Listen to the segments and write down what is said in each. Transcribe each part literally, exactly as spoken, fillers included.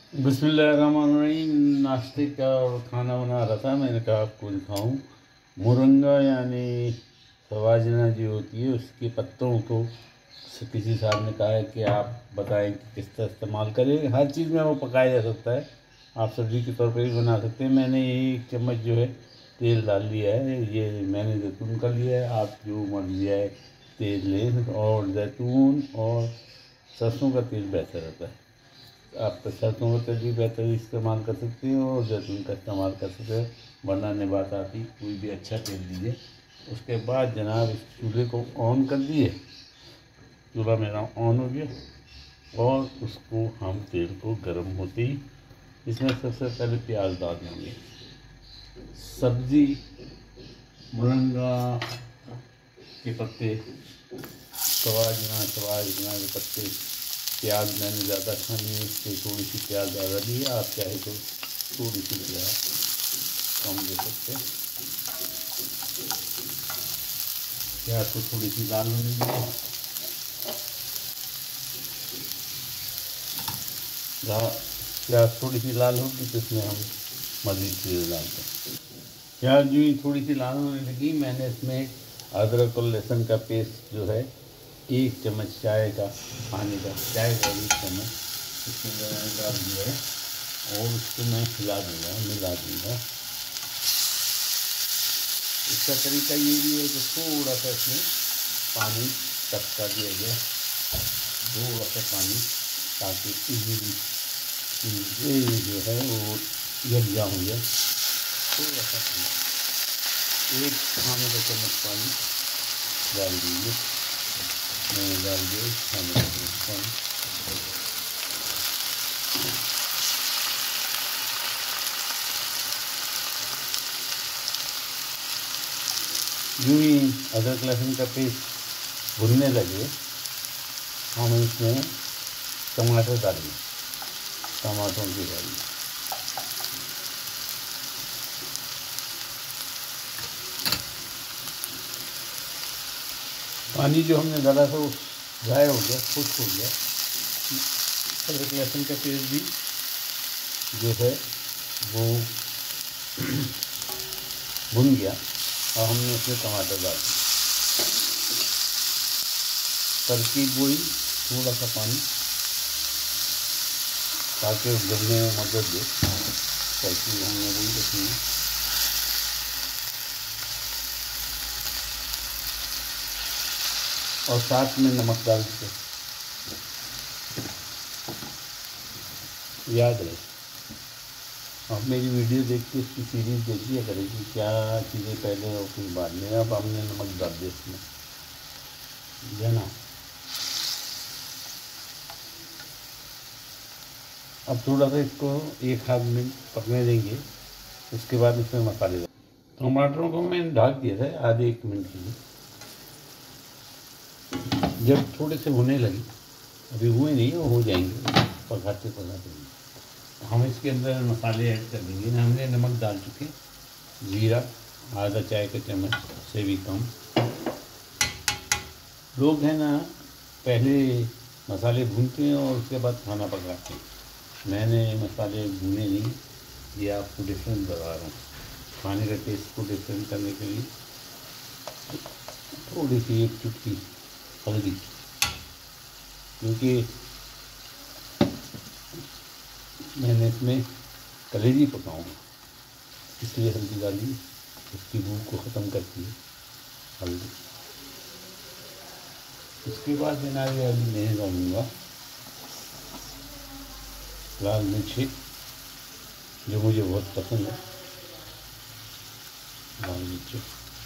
बिस्मिल्लाहिर्रहमानिर्रहीम। नाश्ते का खाना बना रहा था, मैंने कहा आपको दिखाऊं। मुरंगा यानी सवाजना जो होती है उसके पत्तों को किसी साहब ने कहा है कि आप बताएं कि किस तरह इस्तेमाल करें। हर चीज़ में वो पकाया जा सकता है, आप सब्ज़ी के तौर पर भी बना सकते हैं। मैंने एक चम्मच जो है तेल डाल लिया है, ये मैंने जैतून का लिया है, आप जो मर्जी है तेल लें। और जैतून और सरसों का तेल बेहतर रहता है। आप सरसों का तेल भी बेहतर इस्तेमाल कर सकते हो और जैतून का इस्तेमाल कर सकते हो, बनाने बात आती। कोई भी अच्छा तेल लीजिए। उसके बाद जनाब इस चूल्हे को ऑन कर दिए, चूल्हा मेरा ऑन हो गया और उसको हम तेल को गर्म होते ही इसमें सबसे पहले प्याज डाल देंगे। सब्ज़ी मुरंगा के पत्ते, सवाजना सवाजना के पत्ते, प्याज मैंने ज़्यादा खानी है इससे थोड़ी सी प्याज ज़्यादा दी है। आप चाहे तो थोड़ी सी प्याज कम दे सकते हैं। प्याज को थोड़ी सी लाल होने दीजिए। प्याज थोड़ी सी लाल होगी तो इसमें हम मज़ीद चीज़ें डालते हैं। प्याज जो ही थोड़ी सी लाल होने लगी, मैंने इसमें अदरक और लहसुन का पेस्ट जो है एक चम्मच चाय का पानी का चाय का एक चम्मच इसके अंदर मैंने डाल दिया है और उसको मैं हिला दूँगा, मिला दूँगा। इसका तरीका ये भी है कि थोड़ा सा इसमें पानी टपका दिया गया, थोड़ा सा पानी, ताकि ये जो है वो यकजा हो जाए। थोड़ा सा पानी, एक खाने का चम्मच पानी डाल दीजिए। मैंने डाल दिया खाने का चम्मच पानी। यूँ ही अदरक लहसुन का पेस्ट भुनने लगे, हम इसमें टमाटर डालेंगे, टमाटरों की डालेंगे। पानी जो हमने डाला था वो ड्राई हो गया, खुश्क हो गया। अदरक लहसुन का पेस्ट भी जो है वो भुन गया और हमने उसमें टमाटर डाल दिया। तरकीब वही, थोड़ा सा पानी ताकि गलने में मदद दे। तरकीब हमने वही रखी है। और साथ में नमक डाल दीजिए। याद रहे, आप मेरी वीडियो देख के इसकी सीरीज देखिए करेगी, क्या चीज़ें पहले और फिर बाद में। अब हमने नमक डाल दिया इसमें, है ना। अब थोड़ा सा इसको एक आध मिनट पकने देंगे। उसके बाद इसमें मसाले डाल, टमाटरों को मैंने ढक दिया था आधे एक मिनट के लिए। जब थोड़े से होने लगे, अभी हुए नहीं, वो हो जाएंगे पकाते पकाते, हम इसके अंदर मसाले ऐड कर देंगे। हमने नमक डाल चुके, जीरा आधा चाय का चम्मच से भी कम। लोग हैं ना पहले मसाले भूनते हैं और उसके बाद खाना पकाते हैं। मैंने मसाले भूने नहीं, ये आपको डिफरेंट बता रहा हूँ। खाने का टेस्ट को डिफरेंट करने के लिए थोड़ी सी एक चुटकी हल्दी, क्योंकि मैंने इसमें कलेजी पकाऊंगा इसलिए हल्दी डाली, उसकी भूख को ख़त्म करती है हल्दी। उसके बाद मैं अभी अभी नहीं डालूँगा लाल मिर्ची, जो मुझे बहुत पसंद है, लाल मिर्ची।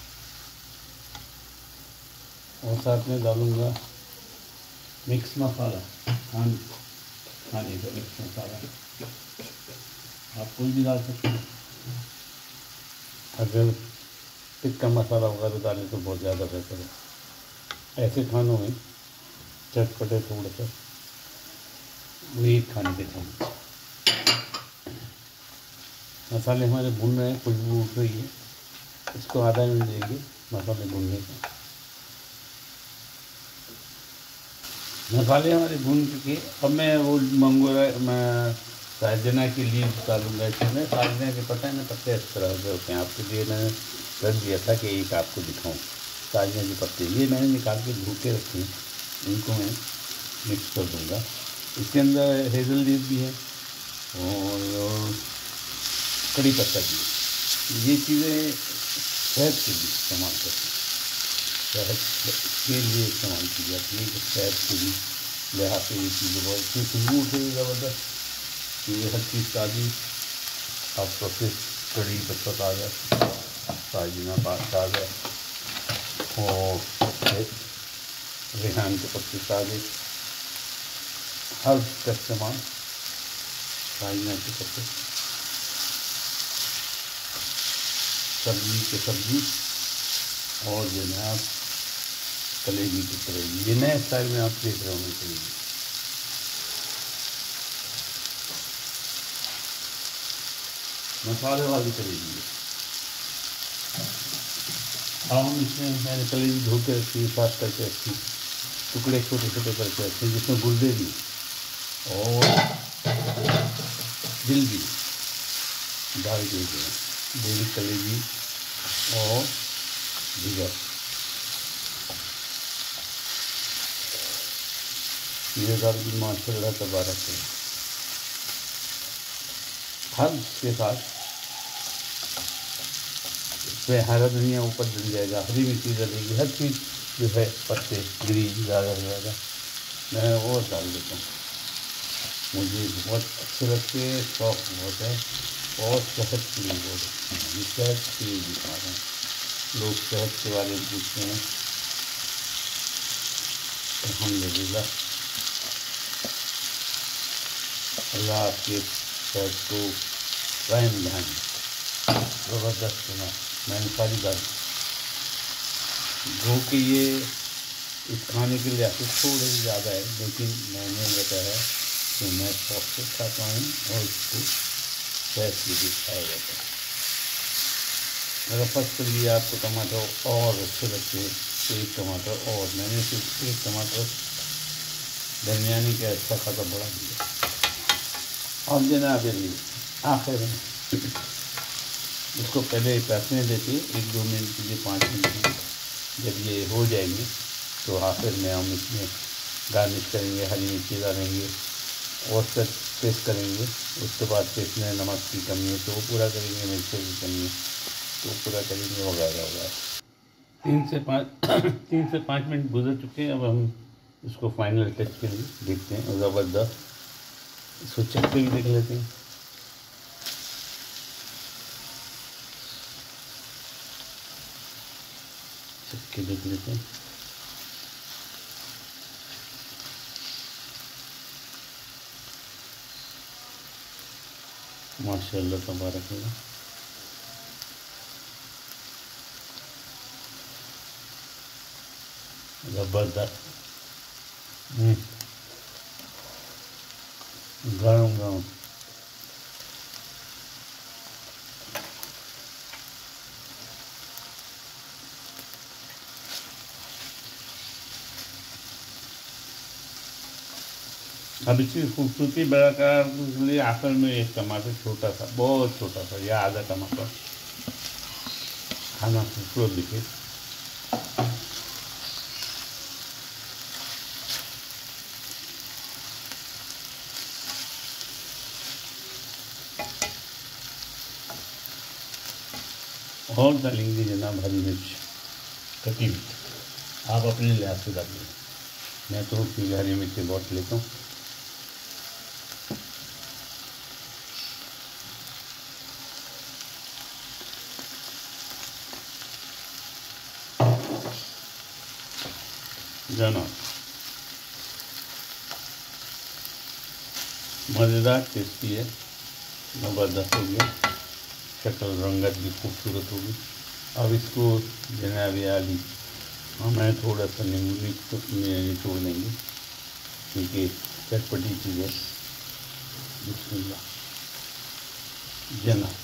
और साथ में डालूँगा मिक्स मसाला, खाने खाने का मिक्स मसाला, आप कोई भी डाल सकते हैं। अगर टिक्का मसाला वगैरह डालें तो बहुत ज़्यादा बेहतर है। ऐसे खानों में चटपटे थोड़ा सा वही खाने के चम्मच। मसाले हमारे भून रहे हैं, खुशबू उठ रही है, इसको आधा मिनट देंगे मसाले भूनने का। मसाले हमारे भून चुके। अब मैं वो मंगोरा मैं साजना की लीव डालूंगा इसमें। साजना के पता है ना पत्ते इस तरह के होते हैं, आपके लिए मैंने रख दिया था कि एक आपको दिखाऊं। साजना के पत्ते ये मैंने निकाल के धो के रखे हैं, इनको मैं मिक्स कर दूंगा। इसके अंदर हेज़ल लीव भी है और कड़ी पत्ता भी है। ये चीज़ें सेहत के लिए इस्तेमाल करते हैं, सेहत के लिए इस्तेमाल की जाती है कि सेहत के लिए लिहाज से ये चीज़ें बहुत अच्छी खुशबू उठेगी ज़बरदस्त। ये हर चीज़ ताज़ी आपको फिर कड़ी पत्ता ताज़ा, साजना पात ताज़ा और रेहान के पत्ते ताज़े, हर का इस्तेमाल साजना के पत्ते, सब्जी के सब्जी और जनाब कलेजी की कलेजी। ये नए स्टाइल में आप देख रहे होंगे कलेजी। मसाले वाली कलेजी है। अब हम इसमें मैंने कलेजी धो के रखी, साफ करके रखी, टुकड़े छोटे छोटे करके रखे जिसमें गुर्दे भी और दिल भी डाल दिए गए, दिल कलेजी और जिगर। ये दाल की माशाल्लाह तबारक है। हर के साथ इसमें हरा धनिया ऊपर डल जाएगा, हरी मिर्ची डलेगी, हर चीज़ जो है पत्ते ग्रीन ज़्यादा से ज़्यादा मैं और डाल देता हूँ। मुझे बहुत अच्छे लगते हैं, शौक बहुत है और सेहत के लिए बहुत अच्छे हैं। ये सेहत के लिए दिखा रहे हैं, लोग सेहत के बारे में पूछते हैं। अल्हम्दुलिल्लाह अल्लाह आपके सेहत को कायम ध्यान ज़बरदस्त बना। मैंने सारी बात गो के ये इस खाने के लिए आपको थोड़े ही ज़्यादा है, लेकिन मैंने बताया कि मैं शौक से खाता हूँ और इसको सेहत के लिए खाया जाता है। अगर फर्स्ट के लिए आपको टमाटर और अच्छे लगते हैं तो एक टमाटर और, मैंने सिर्फ एक टमाटर दरमियानी के अच्छा खासा बड़ा दिया। और जनाब लिए आखिर में इसको पहले पकने देते एक दो मिनट के लिए, पाँच मिनट के लिए। जब ये हो जाएंगे तो आखिर में हम इसमें गार्निश करेंगे, हरी मिर्ची डालेंगे और सब पेस्ट करेंगे। उसके बाद फिर इसमें नमक की कमी है तो वो पूरा करेंगे, मिर्चों की कमी है तो पूरा करेंगे, वगैरह वगैरह। तीन से पाँच तीन से पाँच मिनट गुजर चुके हैं। अब हम इसको फाइनल टच के लिए देखते हैं। ज़बरदस्त, इसको चख के भी देख लेते हैं। चख के देख लेते हैं। माशाल्लाह तबारक अल्लाह। ज़बरदस्त, गरम गरम। अब इसकी खूबसूरती बरकरार के लिए आखिर में एक टमाटर छोटा सा, बहुत छोटा सा या आधा टमाटर खाना खूबसूरत दिखे। और डालेंगे जनाब हरी मिर्च कटी हुई, आप अपने लिहाज से डालिए। मैं तो पीली हरी मिर्च बहुत लेता हूँ। जनाब मज़ेदार टेस्टी है, ज़बरदस्त हो गया, शक्ल रंगत भी खूबसूरत होगी। अब इसको जनाब आली हमें थोड़ा सा नींबू निचोड़ देंगे क्योंकि चटपटी चीज़ है। बिस्मिल्लाह जनाब।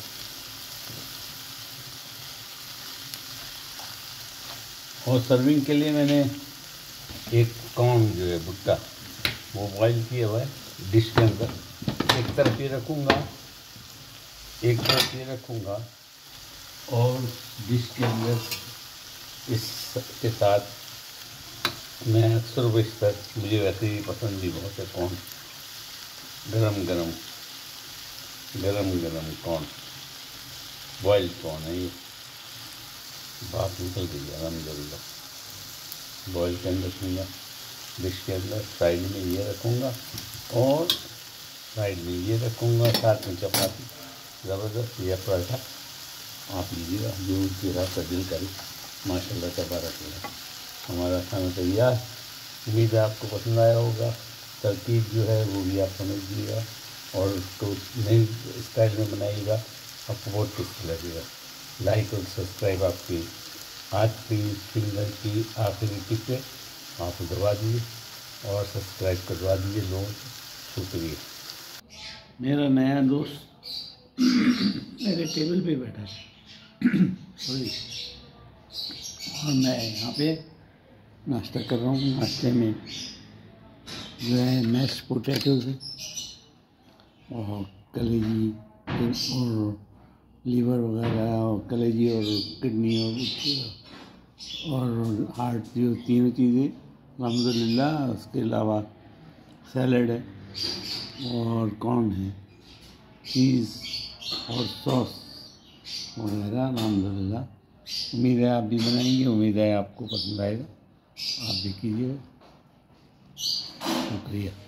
और सर्विंग के लिए मैंने एक कॉर्न जो है भुट्टा वो बॉइल किया हुआ है डिश के अंदर, एक तरफ ये रखूँगा, एक तरफ ये रखूँगा और डिश के अंदर इसके साथ मैं अक्सर बेशतर, मुझे वैसे ही पसंद भी बहुत है कॉर्न, गरम गरम गरम गरम कॉर्न, बॉइल्ड कॉर्न है ये, बात निकल गई अलहमदुलिल्लाह। बॉइल के अंदर रखूँगा, डिश के अंदर साइड में ये रखूँगा और साइड में ये रखूँगा, साथ में चपाती ज़बरदस्त या पराठा आप लीजिएगा जो तेरा का दिल करे। माशाल्लाह तबारक। हमारा खाना तैयार, उम्मीद है आपको पसंद आया होगा। तरकीब जो है वो भी आप समझ लीजिएगा और उसको नई स्टाइल में बनाइएगा, आपको बहुत टेस्टी लगेगा। लाइक और सब्सक्राइब आपकी आज की फिंगर की आखिरी टिप है, आप दबा दीजिए और सब्सक्राइब करवा दीजिए लोगों को। शुक्रिया। मेरा नया दोस्त मेरे टेबल पे बैठा है सॉरी, और मैं यहाँ पे नाश्ता कर रहा हूँ। नाश्ते में जो है मैश पोटैटोज है और कलेजी और लीवर वगैरह और कलेजी और किडनी और और हार्ट, जो तीनों चीज़ें अल्हम्दुलिल्लाह। उसके अलावा सैलड है और कॉर्न है, चीज़ और सॉस वगैरह अल्हम्दुलिल्लाह। उम्मीद है आप भी बनाएंगे, उम्मीद है आपको पसंद आएगा, आप भी कीजिएगा। शुक्रिया।